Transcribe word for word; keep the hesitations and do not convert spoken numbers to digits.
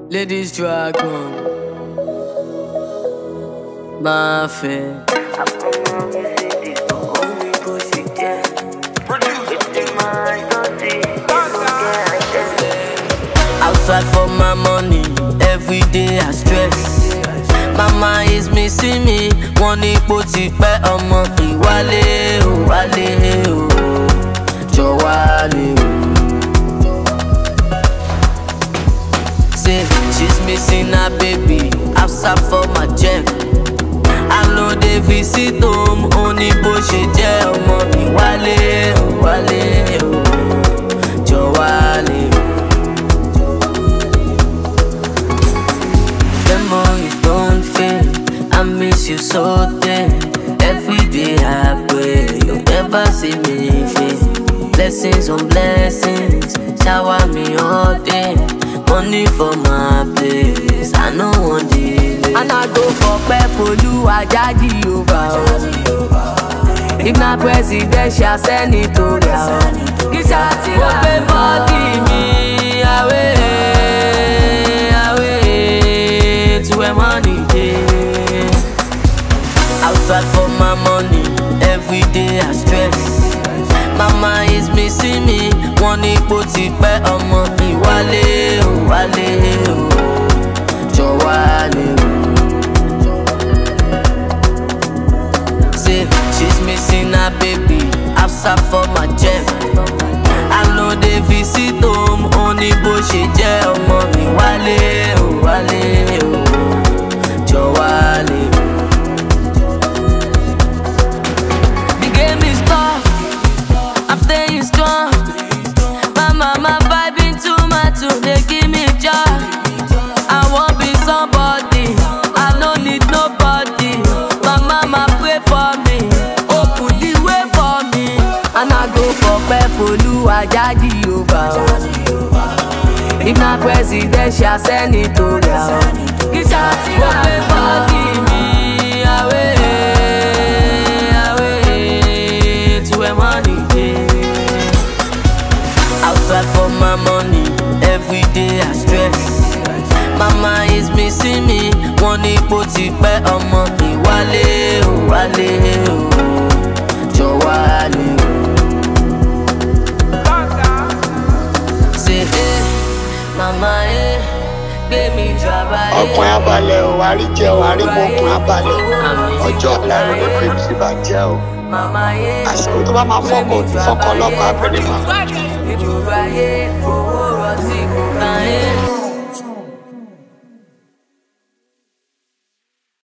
Ladies dragon, my fair. Outside for my money, every day I stress. Mama is missing me, one ipo ti pe omo mi wale o, wale o, jo wale o. Say she's missing her baby, outside for my check. I know they visit home, only bo she je omo mi wale o, wale o, jo wale o. Memories don't fade, I miss you so dead. Every day I pray, you'll never see me fade. Blessings on blessings, shower me all day. Money for my place, I know one day. And I go for Pepolu, I jadi over. If not presidential, send it to ya. Kishati, open body me away, away to where money day. Outside for my money, every day I stress. Mama is missing me, one ipo ti pe omo mi wale o, wale o, jo wale o. Say she's missing her baby, outside for my check. I know they visit home, only bo she je omo mi wale o, wale o, jo wale o. The game is tough, I'm staying strong. My mama vibing too much, they give me joy. I won't be somebody, I don't need nobody. My mama pray for me, open the way for me. And I go for Pepolu, I jadi over. If not presidential, send it to ya. Kishati, open body me away, away to where money day. Outside for my money, every day I stress. Mama is missing me, one ipo ti pe omo mi wale o, wale o, jo wale o. Say eh, mama eh, gbé mi travel. Ọkùnrin abalẹ̀ o, wàá rí jẹ́ o, wàá rí mọ́ ọkùnrin abalẹ̀. Ọjọ́ ọ̀la rẹ̀ ló fi ti bàjẹ́ o. Àsìkò tó bá máa fọ́kọ̀ fọ́kọ̀ ọlọ́pàá abẹ́rẹ́ máa.